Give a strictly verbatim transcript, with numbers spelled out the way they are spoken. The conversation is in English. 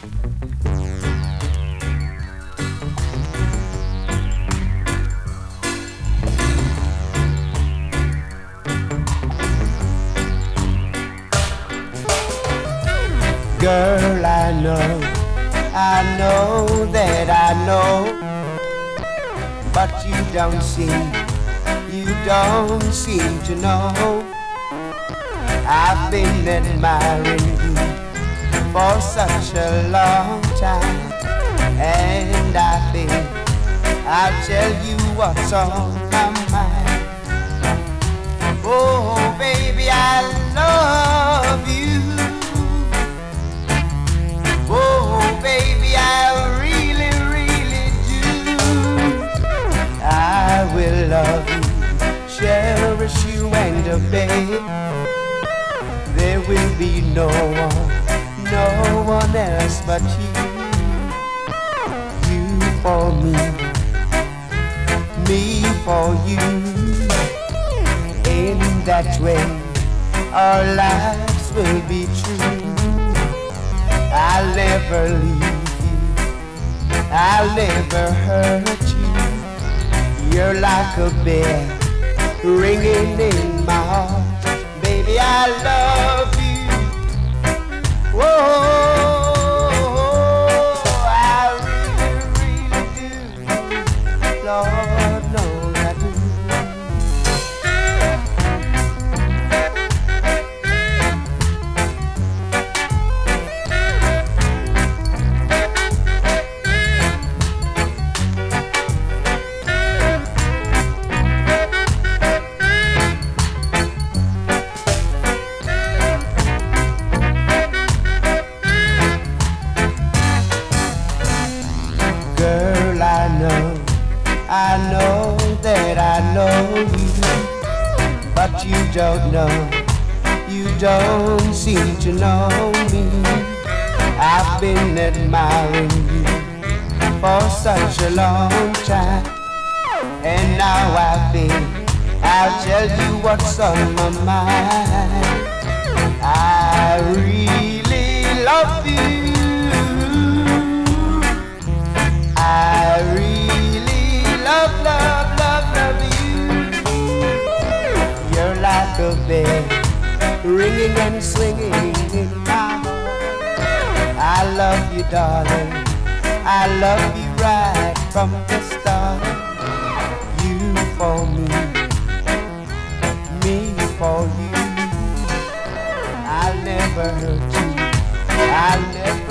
Girl, I know, I know that I know, but you don't seem, you don't seem to know. I've been admiring you for such a long time, and I think I'll tell you what's on my mind. Oh, baby, I love you. Oh, baby, I really, really do. I will love you, cherish you and obey. There will be no one, no one else but you. You for me, me for you. In that way, our lives will be true. I'll never leave you, I'll never hurt you. You're like a bell ringing in my heart. Baby, I love you. Whoa, I really, really do. Lord knows I do. I know that I know you, but you don't know, you don't seem to know me. I've been admiring you for such a long time, and now I think I'll tell you what's on my mind. I really love you. I really love, love, love, love you. You're like a bell ringing and swinging in my heart. I love you, darling, I love you right from the start. You for me, me for you. I'll never hurt you, I'll never